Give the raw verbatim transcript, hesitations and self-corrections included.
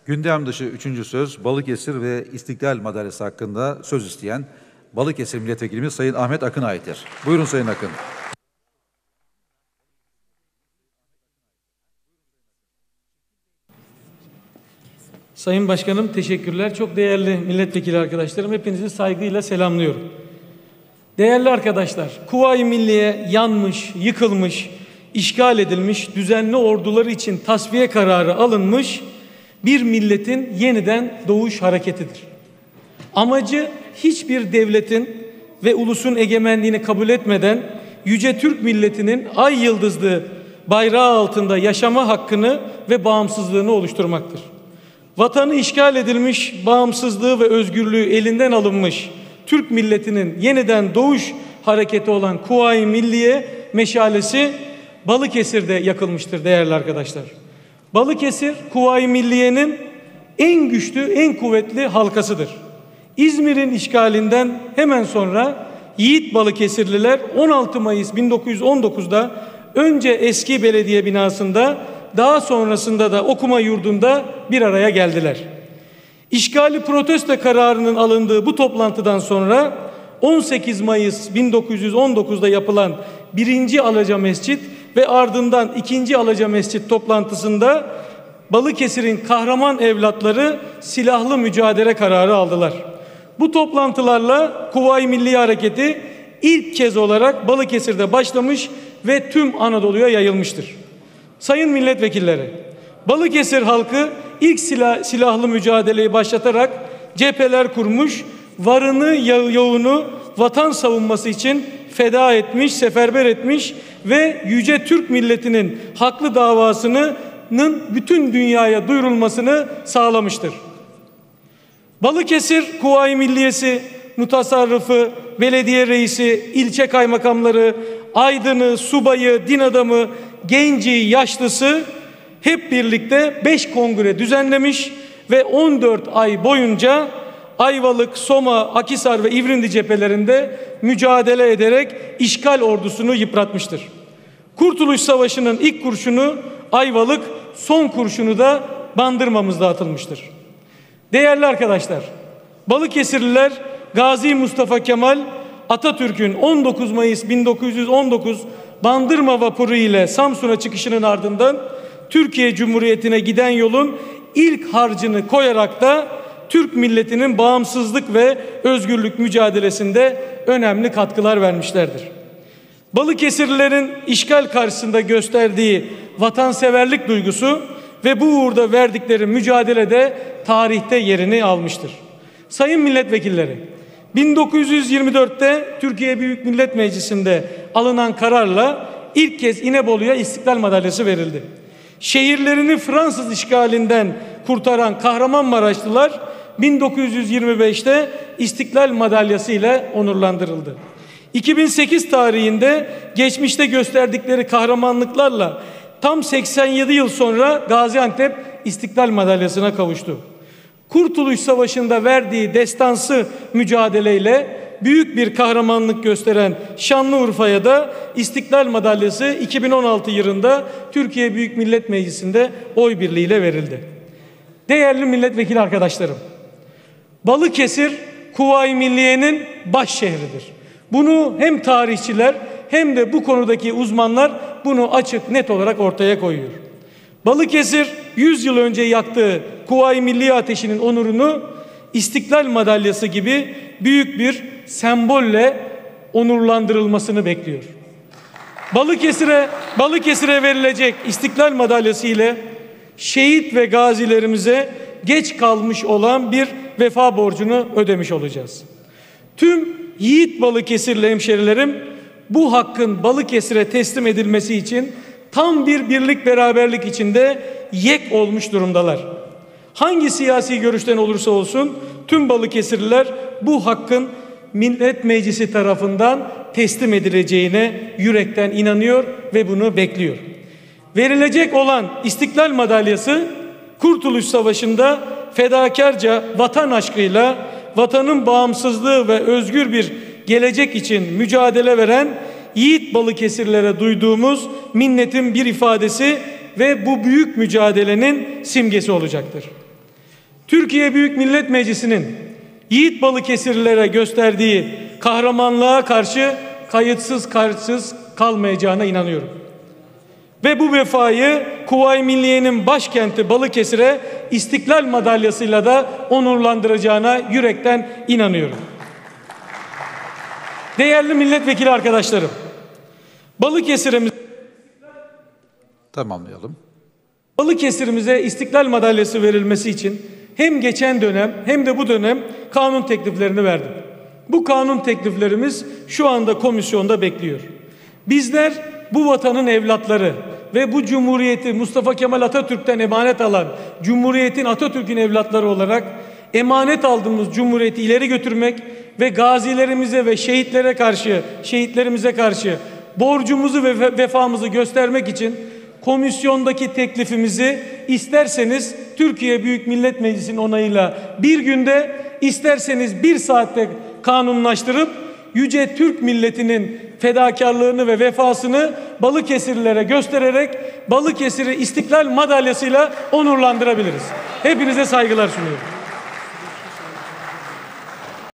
Gündem dışı üçüncü söz Balıkesir ve İstiklal Madalyası hakkında söz isteyen Balıkesir Milletvekilimiz Sayın Ahmet Akın'a aittir. Buyurun Sayın Akın. Sayın Başkanım teşekkürler. Çok değerli milletvekili arkadaşlarım, hepinizi saygıyla selamlıyorum. Değerli arkadaşlar, Kuvayi Milliye yanmış, yıkılmış, işgal edilmiş, düzenli orduları için tasfiye kararı alınmış bir milletin yeniden doğuş hareketidir. Amacı hiçbir devletin ve ulusun egemenliğini kabul etmeden yüce Türk milletinin ay yıldızlı bayrağı altında yaşama hakkını ve bağımsızlığını oluşturmaktır. Vatanı işgal edilmiş, bağımsızlığı ve özgürlüğü elinden alınmış Türk milletinin yeniden doğuş hareketi olan Kuvayi Milliye meşalesi Balıkesir'de yakılmıştır değerli arkadaşlar. Balıkesir, Kuvayi Milliye'nin en güçlü, en kuvvetli halkasıdır. İzmir'in işgalinden hemen sonra yiğit Balıkesirliler on altı Mayıs bin dokuz yüz on dokuz'da önce eski belediye binasında, daha sonrasında da okuma yurdunda bir araya geldiler. İşgali protesto kararının alındığı bu toplantıdan sonra on sekiz Mayıs bin dokuz yüz on dokuz'da yapılan birinci Alaca Mescit ve ardından ikinci Alaca Mescit toplantısında Balıkesir'in kahraman evlatları silahlı mücadele kararı aldılar. Bu toplantılarla Kuvayi Milliye Hareketi ilk kez olarak Balıkesir'de başlamış ve tüm Anadolu'ya yayılmıştır. Sayın milletvekilleri, Balıkesir halkı ilk silah, silahlı mücadeleyi başlatarak cepheler kurmuş, varını yoğunu vatan savunması için feda etmiş, seferber etmiş ve yüce Türk milletinin haklı davasının bütün dünyaya duyurulmasını sağlamıştır. Balıkesir Kuvayi Milliyesi, mutasarrıfı, belediye reisi, ilçe kaymakamları, aydını, subayı, din adamı, genci, yaşlısı hep birlikte beş kongre düzenlemiş ve on dört ay boyunca Ayvalık, Soma, Akhisar ve İvrindi cephelerinde mücadele ederek işgal ordusunu yıpratmıştır. Kurtuluş Savaşı'nın ilk kurşunu Ayvalık, son kurşunu da Bandırma'mızda atılmıştır. Değerli arkadaşlar, Balıkesirliler Gazi Mustafa Kemal Atatürk'ün on dokuz Mayıs bin dokuz yüz on dokuz Bandırma vapuru ile Samsun'a çıkışının ardından Türkiye Cumhuriyeti'ne giden yolun ilk harcını koyarak da Türk milletinin bağımsızlık ve özgürlük mücadelesinde önemli katkılar vermişlerdir. Balıkesirlilerin işgal karşısında gösterdiği vatanseverlik duygusu ve bu uğurda verdikleri mücadelede tarihte yerini almıştır. Sayın milletvekilleri, bin dokuz yüz yirmi dört'te Türkiye Büyük Millet Meclisi'nde alınan kararla ilk kez İnebolu'ya İstiklal Madalyası verildi. Şehirlerini Fransız işgalinden kurtaran Kahramanmaraşlılar bin dokuz yüz yirmi beş'te İstiklal Madalyası ile onurlandırıldı. iki bin sekiz tarihinde geçmişte gösterdikleri kahramanlıklarla tam seksen yedi yıl sonra Gaziantep İstiklal Madalyası'na kavuştu. Kurtuluş Savaşı'nda verdiği destansı mücadeleyle büyük bir kahramanlık gösteren Şanlıurfa'ya da İstiklal Madalyası iki bin on altı yılında Türkiye Büyük Millet Meclisi'nde oy birliğiyle verildi. Değerli milletvekili arkadaşlarım, Balıkesir Kuvayi Milliye'nin baş şehridir. Bunu hem tarihçiler hem de bu konudaki uzmanlar bunu açık net olarak ortaya koyuyor. Balıkesir yüz yıl önce yaktığı Kuvayi Milliye ateşinin onurunu İstiklal Madalyası gibi büyük bir sembolle onurlandırılmasını bekliyor. Balıkesir'e Balıkesir'e verilecek İstiklal Madalyası ile şehit ve gazilerimize geç kalmış olan bir vefa borcunu ödemiş olacağız. Tüm yiğit Balıkesirli hemşerilerim bu hakkın Balıkesir'e teslim edilmesi için tam bir birlik beraberlik içinde yek olmuş durumdalar. Hangi siyasi görüşten olursa olsun tüm Balıkesirliler bu hakkın Millet Meclisi tarafından teslim edileceğine yürekten inanıyor ve bunu bekliyor. Verilecek olan İstiklal Madalyası Kurtuluş Savaşı'nda fedakarca vatan aşkıyla vatanın bağımsızlığı ve özgür bir gelecek için mücadele veren yiğit Balıkesirlere duyduğumuz minnetin bir ifadesi ve bu büyük mücadelenin simgesi olacaktır. Türkiye Büyük Millet Meclisi'nin Yiğit Balıkesirlilere gösterdiği kahramanlığa karşı kayıtsız karşısız kalmayacağına inanıyorum. Ve bu vefayı Kuvayi Milliye'nin başkenti Balıkesir'e İstiklal Madalyası'yla da onurlandıracağına yürekten inanıyorum. Değerli milletvekili arkadaşlarım, Balıkesir'imiz Tamamlayalım. Balıkesir'imize İstiklal Madalyası verilmesi için hem geçen dönem hem de bu dönem kanun tekliflerini verdim. Bu kanun tekliflerimiz şu anda komisyonda bekliyor. Bizler bu vatanın evlatları ve bu cumhuriyeti Mustafa Kemal Atatürk'ten emanet alan Cumhuriyet'in Atatürk'ün evlatları olarak emanet aldığımız cumhuriyeti ileri götürmek ve gazilerimize ve şehitlere karşı, şehitlerimize karşı borcumuzu ve vefamızı göstermek için komisyondaki teklifimizi isterseniz Türkiye Büyük Millet Meclisi'nin onayıyla bir günde, isterseniz bir saatte kanunlaştırıp yüce Türk milletinin fedakarlığını ve vefasını Balıkesirlilere göstererek Balıkesir'i İstiklal Madalyası'yla onurlandırabiliriz. Hepinize saygılar sunuyorum.